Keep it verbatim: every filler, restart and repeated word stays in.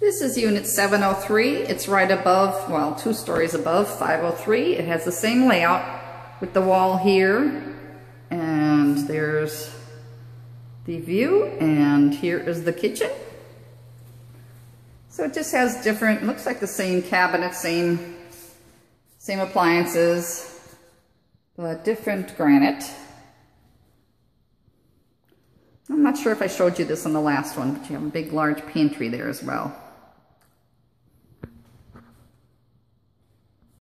This is unit seven oh three. It's right above, well, two stories above five oh three. It has the same layout with the wall here. And there's the view, and here is the kitchen. So it just has different, looks like the same cabinet, same, same appliances, but different granite. I'm not sure if I showed you this on the last one, but you have a big, large pantry there as well.